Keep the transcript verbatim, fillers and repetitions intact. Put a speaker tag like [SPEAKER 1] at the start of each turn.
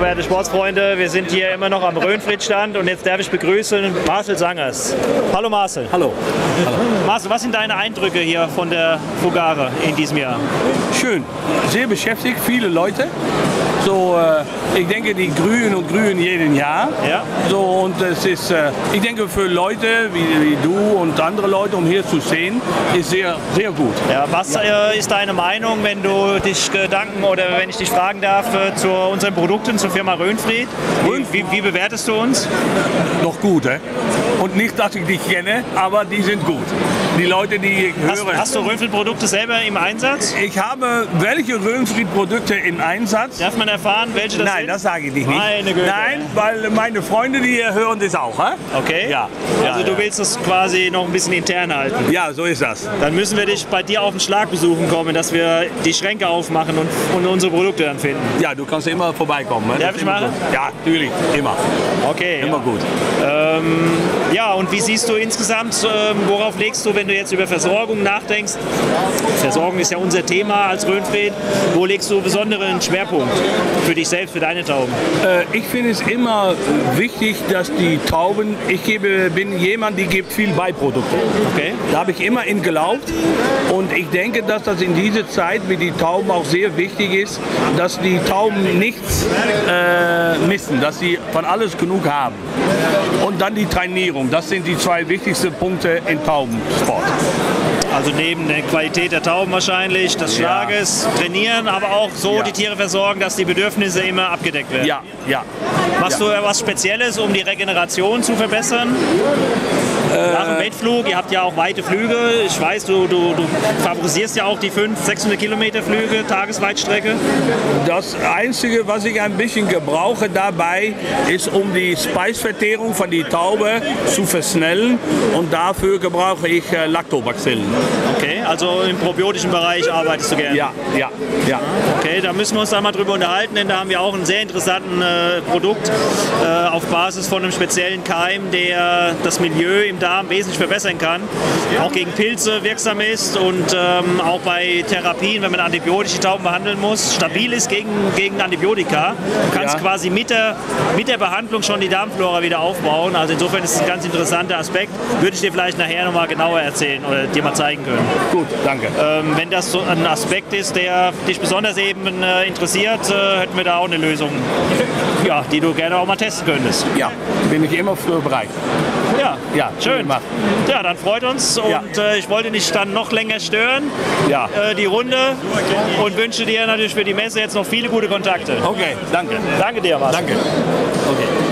[SPEAKER 1] verehrte Sportsfreunde, wir sind hier immer noch am Röhnfried-Stand und jetzt darf ich begrüßen Marcel Sangers. Hallo Marcel.
[SPEAKER 2] Hallo. Hallo.
[SPEAKER 1] Marcel, was sind deine Eindrücke hier von der Fugare in diesem Jahr?
[SPEAKER 2] Schön, sehr beschäftigt, viele Leute. So, äh, ich denke, die grünen und grünen jeden Jahr.
[SPEAKER 1] Ja.
[SPEAKER 2] So, und es ist, äh, ich denke, für Leute wie, wie du und andere Leute, um hier zu sehen, ist sehr, sehr gut.
[SPEAKER 1] Ja, was
[SPEAKER 2] ja.
[SPEAKER 1] Äh, ist deine Meinung, wenn du dich Gedanken oder wenn ich dich fragen darf äh, zu unseren Produkten, zur Firma Röhnfried? Wie, wie, wie bewertest du uns?
[SPEAKER 2] Noch gut, eh? Und nicht, dass ich dich kenne, aber die sind gut. Die Leute, die ich
[SPEAKER 1] hast,
[SPEAKER 2] höre.
[SPEAKER 1] Hast du Röhnfried-Produkte selber im Einsatz?
[SPEAKER 2] Ich habe welche Röhnfried-Produkte im Einsatz?
[SPEAKER 1] Darf man erfahren, welche das
[SPEAKER 2] Nein,
[SPEAKER 1] sind?
[SPEAKER 2] das sage ich nicht.
[SPEAKER 1] Meine Güte.
[SPEAKER 2] Nein, weil meine Freunde, die hier hören, das auch. He?
[SPEAKER 1] Okay.
[SPEAKER 2] Ja.
[SPEAKER 1] Also
[SPEAKER 2] ja,
[SPEAKER 1] du
[SPEAKER 2] ja.
[SPEAKER 1] willst das quasi noch ein bisschen intern halten?
[SPEAKER 2] Ja, so ist das.
[SPEAKER 1] Dann müssen wir dich bei dir auf den Schlag besuchen kommen, dass wir die Schränke aufmachen und, und unsere Produkte dann finden.
[SPEAKER 2] Ja, du kannst immer vorbeikommen. He?
[SPEAKER 1] Darf ich machen?
[SPEAKER 2] So. Ja, natürlich, immer.
[SPEAKER 1] Okay.
[SPEAKER 2] Immer
[SPEAKER 1] ja.
[SPEAKER 2] gut.
[SPEAKER 1] Ähm, ja, und wie siehst du insgesamt, ähm, worauf legst du, wenn du jetzt über Versorgung nachdenkst? Versorgung ist ja unser Thema als Röhnfried. Wo legst du besonderen Schwerpunkt für dich selbst, für deine Tauben?
[SPEAKER 2] Äh, ich finde es immer wichtig, dass die Tauben, ich gebe, bin jemand, der gibt viel Beiprodukte.
[SPEAKER 1] Okay.
[SPEAKER 2] Da habe ich immer in geglaubt und ich denke, dass das in dieser Zeit mit den Tauben auch sehr wichtig ist, dass die Tauben nichts äh, missen, dass sie von alles genug haben. Und dann die Trainierung, das sind die zwei wichtigsten Punkte im Taubensport.
[SPEAKER 1] Also neben der Qualität der Tauben wahrscheinlich, des Schlages, ja. trainieren, aber auch so
[SPEAKER 2] ja.
[SPEAKER 1] die Tiere versorgen, dass die Bedürfnisse immer abgedeckt werden.
[SPEAKER 2] Ja, ja.
[SPEAKER 1] Machst
[SPEAKER 2] ja.
[SPEAKER 1] du was Spezielles, um die Regeneration zu verbessern? Äh, Nach dem Wettflug, ihr habt ja auch weite Flüge. Ich weiß, du, du, du favorisierst ja auch die fünfhundert, sechshundert Kilometer Flüge, Tagesweitstrecke.
[SPEAKER 2] Das Einzige, was ich ein bisschen gebrauche dabei, ist, um die Speisverteilung von der Taube zu verschnellen. Und dafür gebrauche ich äh, Lactobacillen.
[SPEAKER 1] Okay, also im probiotischen Bereich arbeitest du gerne?
[SPEAKER 2] Ja, ja, ja.
[SPEAKER 1] Okay, da müssen wir uns da mal drüber unterhalten, denn da haben wir auch ein sehr interessantes äh, Produkt äh, auf Basis von einem speziellen Keim, der das Milieu im Darm wesentlich verbessern kann, auch gegen Pilze wirksam ist und ähm, auch bei Therapien, wenn man antibiotische Tauben behandeln muss, stabil ist gegen, gegen Antibiotika. Du kannst ja. quasi mit der, mit der Behandlung schon die Darmflora wieder aufbauen. Also insofern ist es ein ganz interessanter Aspekt. Würde ich dir vielleicht nachher noch mal genauer erzählen oder dir mal zeigen können.
[SPEAKER 2] Gut, danke.
[SPEAKER 1] Ähm, wenn das so ein Aspekt ist, der dich besonders eben äh, interessiert, äh, hätten wir da auch eine Lösung, ja, die du gerne auch mal testen könntest.
[SPEAKER 2] Ja, bin ich immer für bereit.
[SPEAKER 1] Ja,
[SPEAKER 2] ja
[SPEAKER 1] schön. Ja, dann freut uns und ja. äh, ich wollte dich dann noch länger stören,
[SPEAKER 2] ja.
[SPEAKER 1] äh, die Runde, und wünsche dir natürlich für die Messe jetzt noch viele gute Kontakte.
[SPEAKER 2] Okay, danke.
[SPEAKER 1] Danke dir, Marcel.
[SPEAKER 2] Danke. Okay.